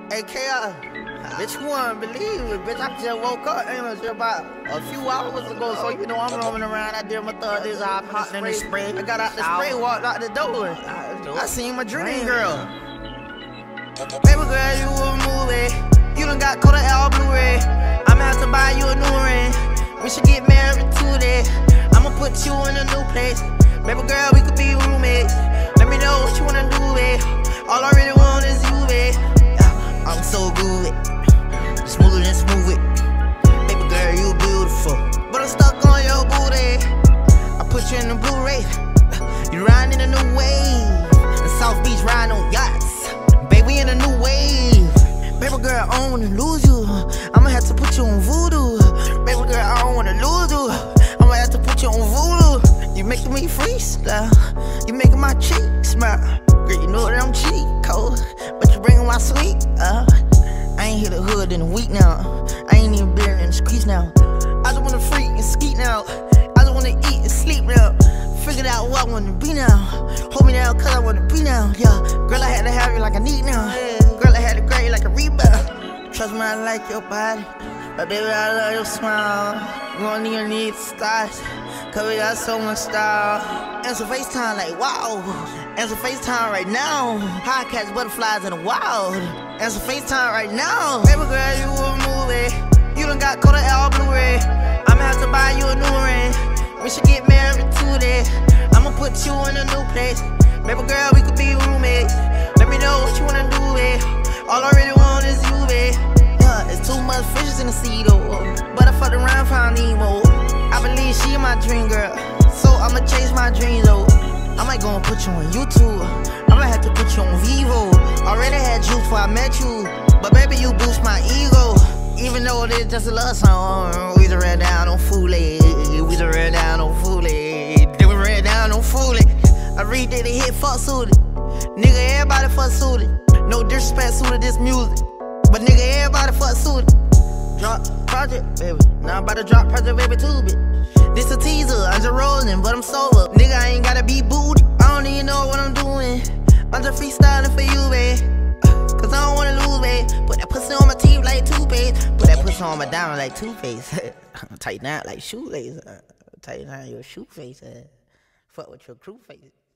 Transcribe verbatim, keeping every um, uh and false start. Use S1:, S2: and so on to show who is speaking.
S1: A K I, bitch, you wouldn't believe it, bitch. I just woke up, ain't it, just about a few hours ago. So you know I'm roaming around. I did my third this, I popped in the spray. I got out the spray, walked out the door. I seen my dream girl. Baby girl, you a movie. You done got Kodak L Blu-ray. I'ma have to buy you a new ring. We should get married today. I'ma put you in a new place. Baby girl, we could be roommates. Let me know what you wanna do, babe. All I really want is you, babe. Yeah, I'm so good. Smoother than smooth it. Baby girl, you beautiful. But I'm stuck on your booty. I put you in the Blu-ray. You riding in a new wave. In South Beach, riding on yachts. Baby, in a new wave. Baby girl, I don't wanna lose you. I'ma have to put you on voodoo. Baby girl, I don't wanna lose you. I'ma have to put you on voodoo. You making me freestyle. You making my cheeks smile. Girl, you know that I'm cheap cold, but you bringing my sweet. Uh, I ain't hit the hood in a week now. I ain't even been in the streets now. I just wanna freak and skeet now. I just wanna eat and sleep now. Figured out what I wanna be now. Hold me down cause I wanna be now. Yeah, girl, I had to have you like I need now. Girl, I had to grab you like a rebound. Trust me, I like your body, but baby, I love your smile. You don't even need to start, cause we got so much style. Answer FaceTime like wow. Answer FaceTime right now. How I catch butterflies in the wild. Answer FaceTime right now. Baby girl, you a movie. You done got Kodak L Blu-ray. I'ma have to buy you a new ring. We should get married today. I'ma put you in a new place. Baby girl, we could be roommates. Let me know what you wanna do, babe. All I really want is you, babe. Yeah, it's too much fishes in the sea, though. But I fucked around, found Nemo. I believe she my dream girl, so I'ma chase my dreams, though. I might go and put you on YouTube. I'ma have to put you on Vivo. Already had you before I met you, but baby, you boost my ego. Even though it is just a love song, we just ran down on Foolie. We just ran down on Foolie. Then we ran down on Foolie. I redid the hit, fuck suited. Nigga, everybody fuck suited. No disrespect suited this music, but nigga, everybody fuck suited. Drop project, baby. Now I'm about to drop project, baby, too, bitch. This a teaser, I'm just rolling, but I'm sober. Nigga, I ain't gotta be booty. I don't even know what I'm doing. I'm just freestyling for you, babe. Cause I don't wanna lose, babe. Put that pussy on my teeth like toothpaste. Put that pussy on my diamond like toothpaste. Tighten out like shoelace. Tighten out your shoe face. Fuck with your crew face.